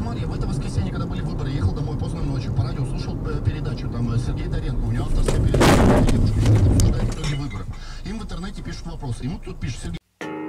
Самаре. В это воскресенье, когда были выборы, ехал домой поздно ночью, по радио слушал передачу, там Сергей Доренко, у него авторская передача, девушка сидит, обсуждает итоги выборов. Им в интернете пишут вопросы. Ему тут пишет Сергей.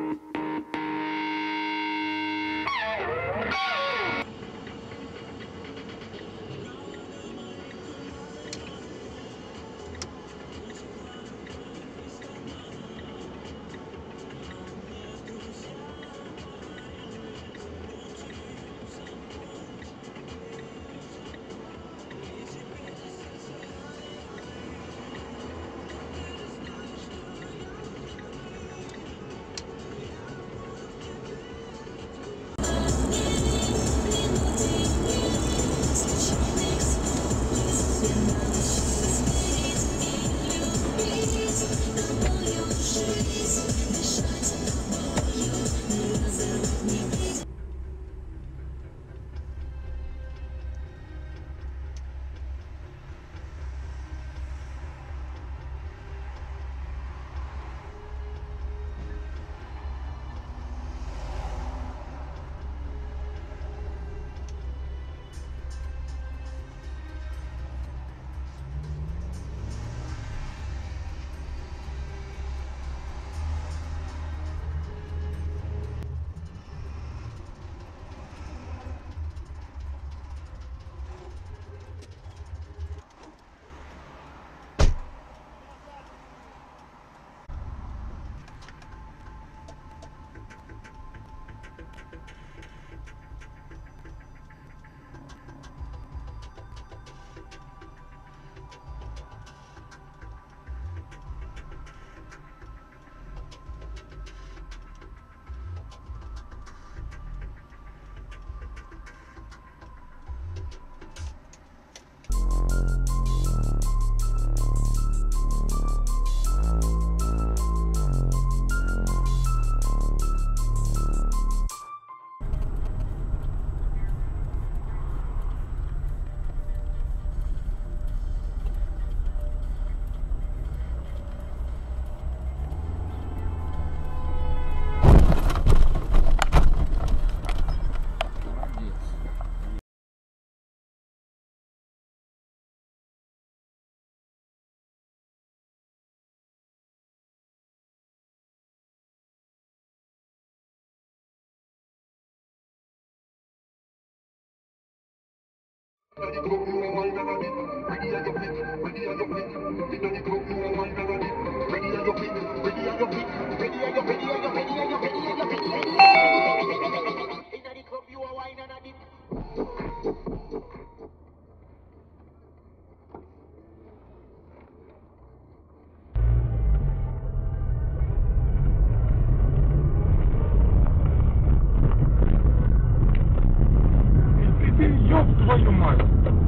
Ёб твою мать!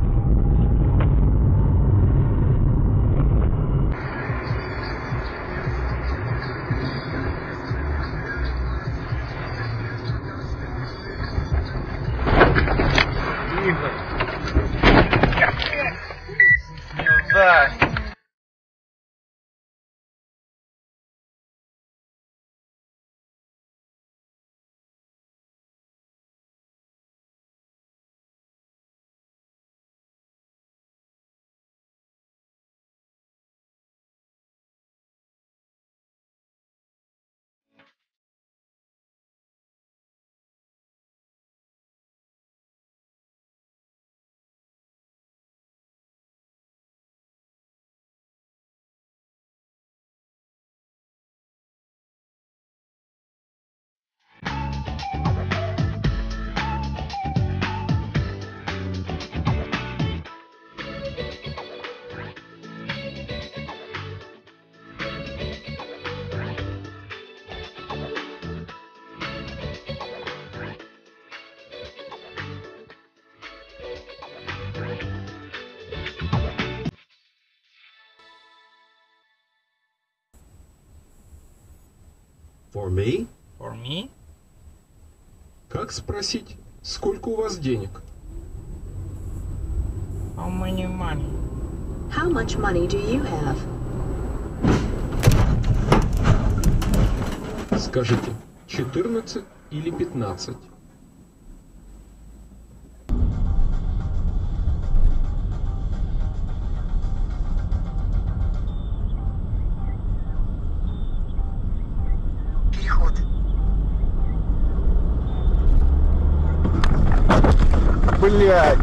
Игорь! Сюда! For me? For me? Как спросить, сколько у вас денег? How many money? How much money do you have? Скажите, 14 или 15? блядь!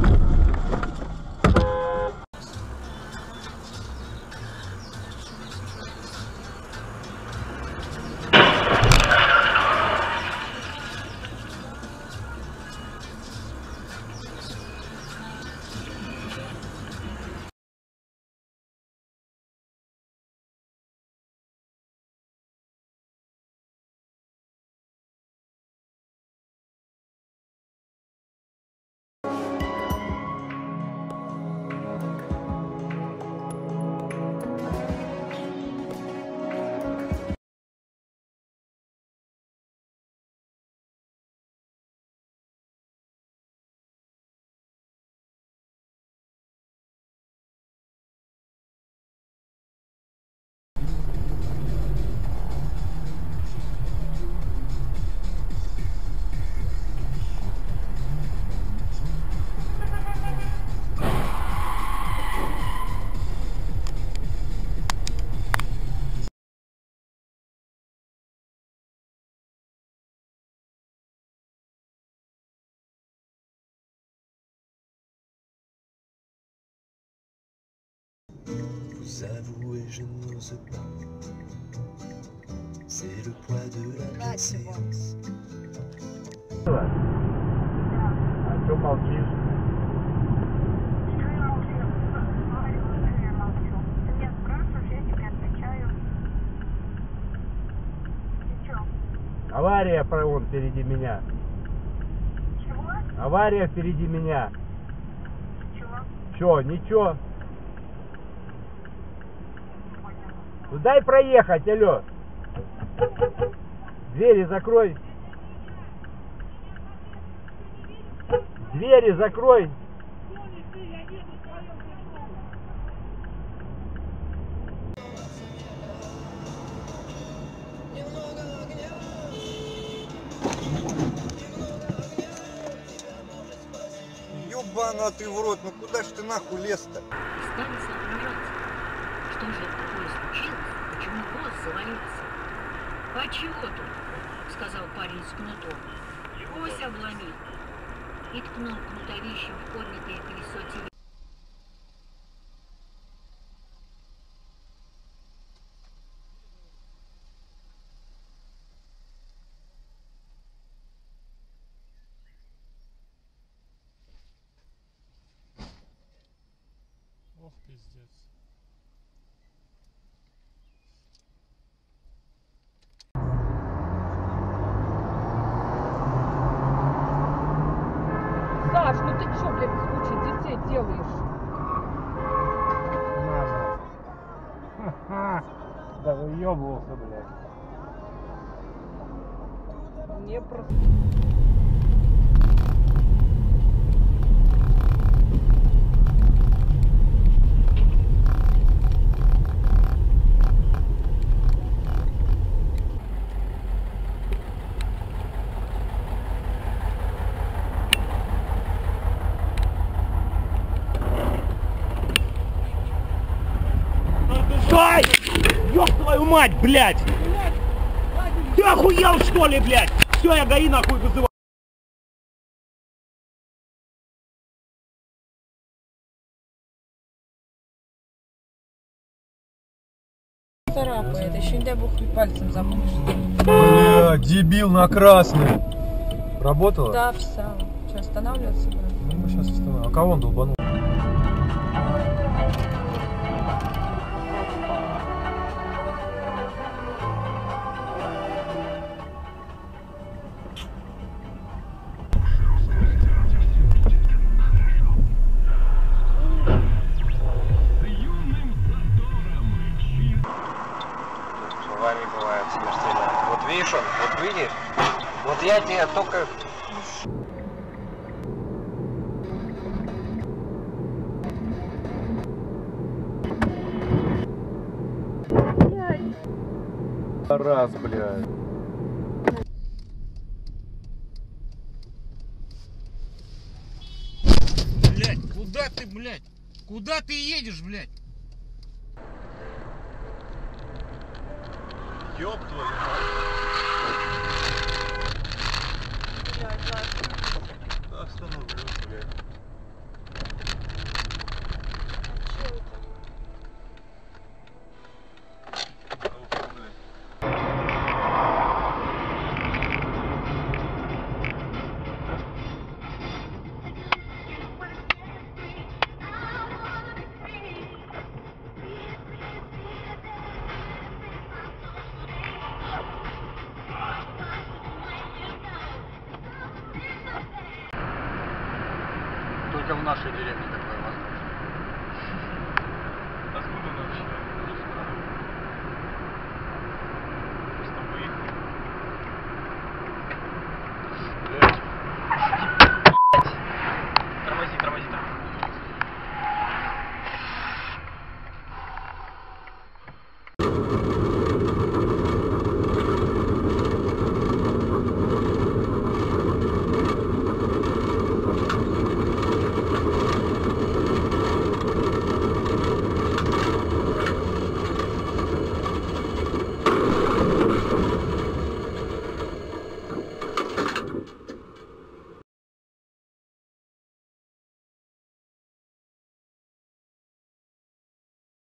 Vous avouez, je n'ose pas. C'est le poids de la bienséance. А чё молчишь? Авария вон впереди меня. Чего? Авария впереди меня. Чего? Чё, ничего? Ну дай проехать, алло. Двери закрой. Двери закрой. Ёбана ты в рот, ну куда ж ты нахуй лез-то? Стали соображать, что же это такое случилось, почему голос завалился. «А чего тут?» — сказал парень с кнутом. «Ось обломил». И ткнул кнутовищем в поднятое колесо телеги. Ох, пиздец. Саш, ну ты чё, блядь, с кучей детей делаешь? Мама. Ха-ха. Да выёбывался, блядь. Мне просто... Стой! Ёб твою мать, блядь! Ты охуел, что ли, блядь? Все, я ГАИ нахуй вызываю. Царапает, еще не дай бог пальцем запнешь. Бля, дебил на красный. Работала? Да, встала. Что, останавливаться будем? Ну, мы сейчас остановим. А кого он долбанул? Аварии бывают смертельно. Вот видишь он, вот видишь? Вот я тебе только... Раз, блядь. Блядь, куда ты, блядь? Куда ты едешь, блядь? Ёб твою мать. остановлюсь, блядь. Только в нашей деревне такое возможно. Откуда она вообще? Не знаю. Просто выехали. Блядь. Тормози, тормози, тормози.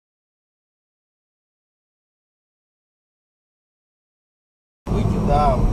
Да.